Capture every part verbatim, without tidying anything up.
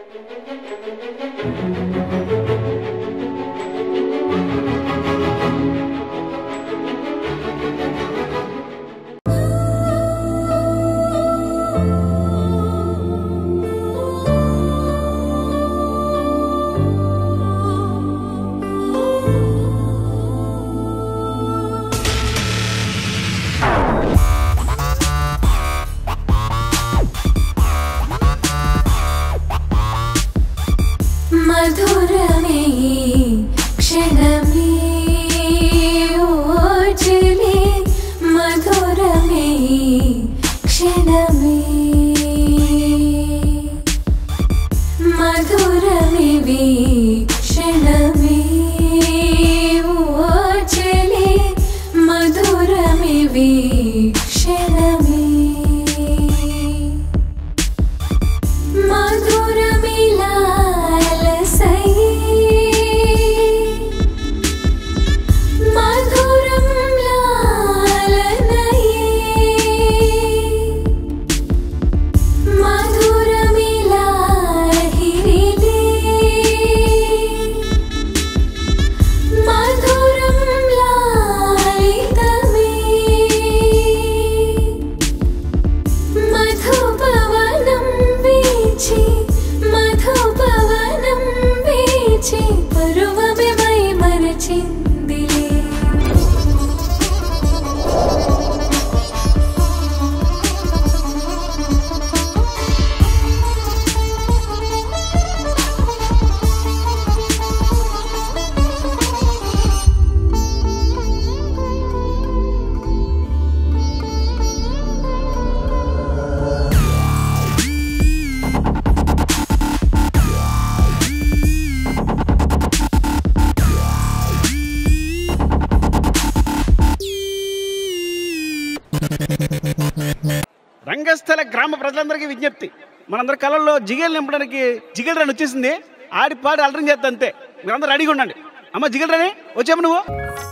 రంగస్థల గ్రామ ప్రజలందరికీ విజ్ఞప్తి, మనందరి కళల్లో జిగేలు నింపడానికి జిగేల్ రన్ వచ్చేసింది. ఆడి పాడి అలరం చేస్తా అంతే, మీరందరూ రెడీగా ఉండండి. అమ్మ జిగేల్ రని వచ్చాము నువ్వు.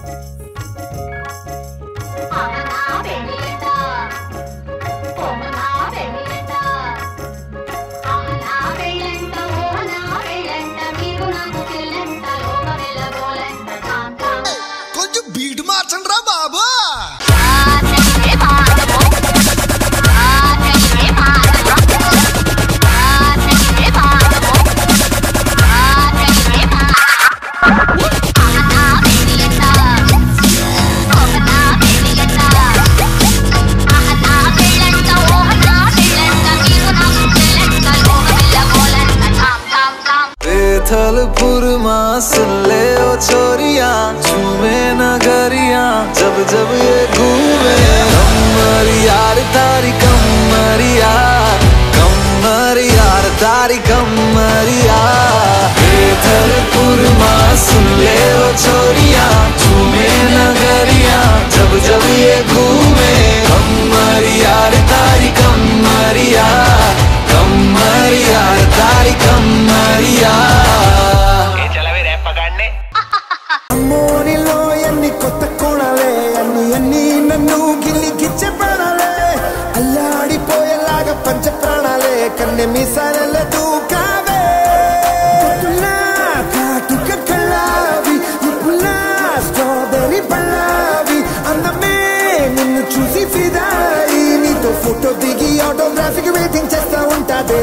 కొంచెం బీట్ మార్చండి రా బాబు. थलपुरमा सुन ले ओ छोरिया, झूमे नगरिया जब जब ये घूमे. कमर यार तारी कमरिया, कमर यार तारी कमरिया. थलपुरमा सुन ले ओ छोरिया, झूमे नगरिया जब जब ये घूमे. कमर यार तारी कमरिया, कमर यार तारी कमरिया. అమ్మోనిలో ఎన్ని కొత్త కోణాలే, అన్ని అన్ని నన్ను గిల్లి గిచ్చే ప్రాణాలే. అల్లాడిపోయేలాగా పంచ ప్రాణాలే, కన్నె మీసాలే దూకావే. పొద్దున్నా కాటుక కళ్ళావి, ఇప్పులా స్ట్రాబెర్రీ పళ్ళావి. అందమే నిన్ను చూసి ఫిదాయి, నీతో ఫోటో దిగి ఆటోగ్రాఫీకి వెయిటింగ్ చేస్తా ఉంటాదే.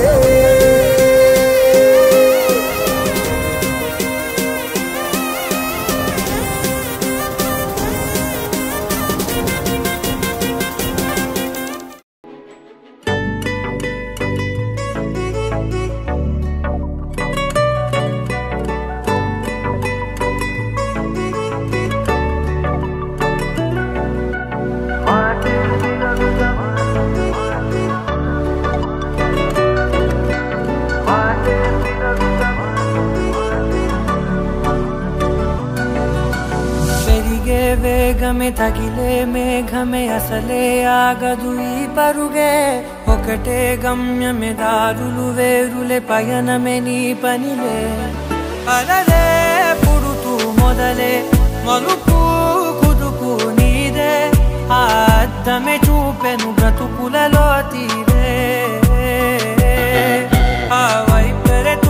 వేగమే తగిలే మేఘమే అసలే ఆగదు ఈ పరుగే. ఒకటే గమ్యమే దారులు వేరులే, పయనమే నీ పనిలే. అలలే పుడుతూ మొదలే మలుపు కుదుపు నీదే. ఆ అద్దమే చూపెను బ్రతుకులలో తీరే. ఆ వైపరే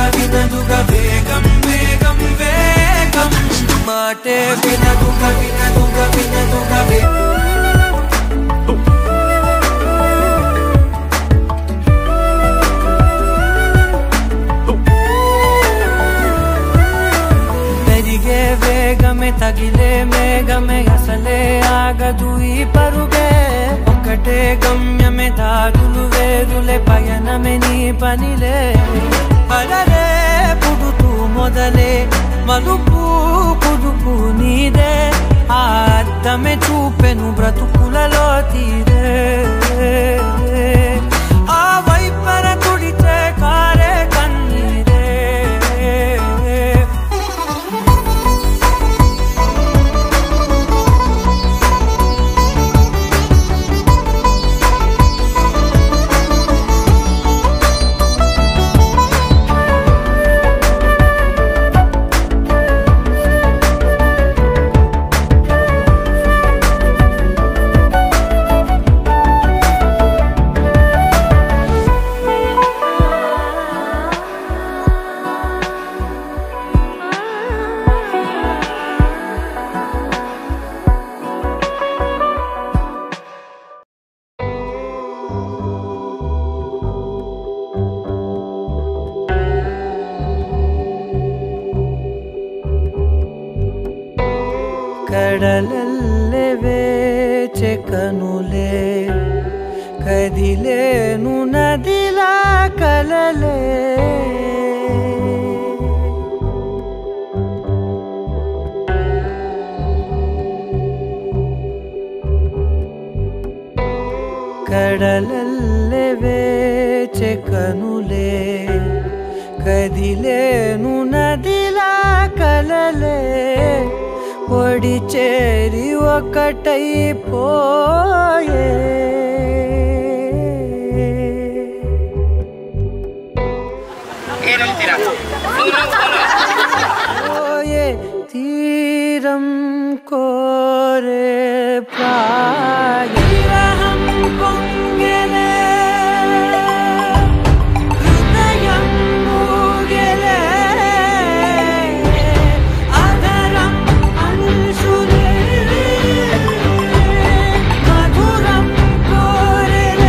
వినదుగా వేగం వేగం వేగం మాటే వినదుగా వినదుగా వినదుగా పెరిగే వేగమే తగిలే మేఘమే అసలే ఆగదు ఈ పరుగే ఒకటే గమ్యమే దారులు వేరులే పయనమే నీ పనిలే అలలే పుడుతూ మొదలే మలుపు కుదుపు నీదే ఆ అద్దమే చూపెను బ్రతుకులలో తీరే ఆ వైపర తుడిచే కారే కన్నీరే కడలల్లె వేచె కనులే కదిలేను నదిలా కలలే కడలల్లె వేచె కనులే కదిలేను నదిలా కలలే ఒడి చేరి ఒకటైపోయే పోయే తీరం కోరే ప్రాయం పొంగెలే హృదయం మూగెలే ఆదరం అంశులే మధురం కోరెలే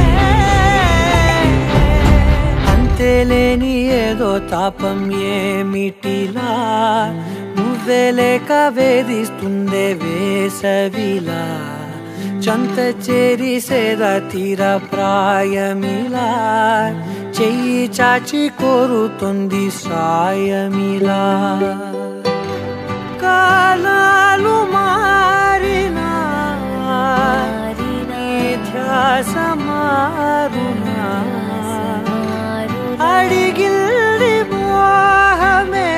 అంతేలేని ఏదో తాపం ఏమిటిలా నువ్వే లేక వేధిస్తుందే వేసవిలా చంత చేరి సేద తీర ప్రాయమిలా చెయ్యి చాచి కోరుతుంది సాయమిలా కాలాలు మారినా ధ్యాస మారునా అడిగిల్ది మోహమే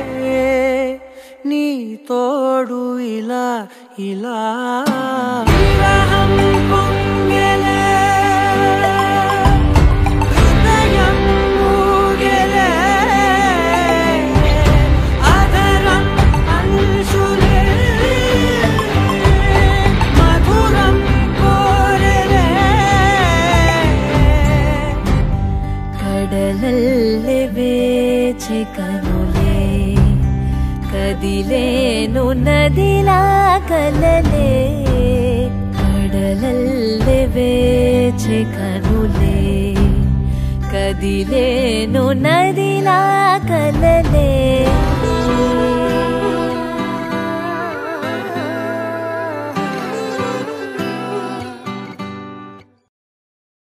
నీ తోడు ఇలా ఇలా విరహం పొంగెలే హృదయం మూగెలే ఆదరం అంశులే మధురం కోరెలే కడలల్లె వేచె కనులే కదిలేను నదిలా కలలే కడలల్లె వేచె కనులే కదిలేను నదిలా కలలే